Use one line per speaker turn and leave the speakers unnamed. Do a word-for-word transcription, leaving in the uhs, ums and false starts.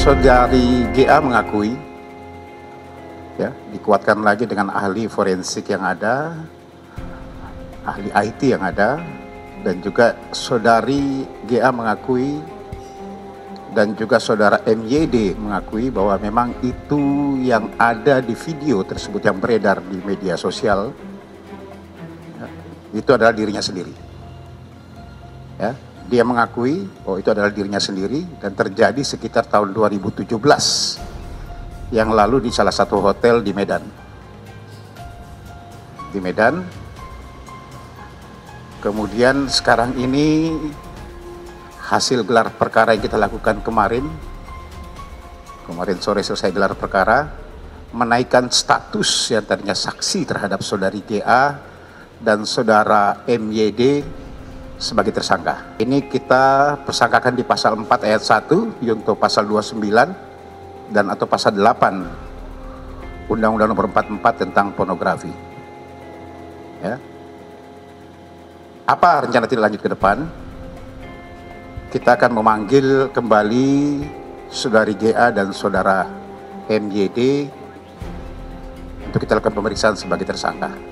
Saudari G A mengakui, ya, dikuatkan lagi dengan ahli forensik yang ada, ahli I T yang ada, dan juga saudari G A mengakui dan juga saudara M Y D mengakui bahwa memang itu yang ada di video tersebut yang beredar di media sosial, ya, itu adalah dirinya sendiri. Ya, dia mengakui bahwa itu adalah dirinya sendiri dan terjadi sekitar tahun dua ribu tujuh belas yang lalu di salah satu hotel di Medan. Di Medan. Kemudian sekarang ini hasil gelar perkara yang kita lakukan kemarin, kemarin sore selesai gelar perkara, menaikkan status yang tadinya saksi terhadap saudari G A dan saudara M Y D sebagai tersangka. Ini kita persangkakan di pasal empat ayat satu, yunto pasal dua puluh sembilan dan atau pasal delapan Undang-Undang Nomor empat puluh empat tentang pornografi. Ya. Apa rencana tindak lanjut ke depan? Kita akan memanggil kembali saudari G A dan saudara M Y D untuk kita lakukan pemeriksaan sebagai tersangka.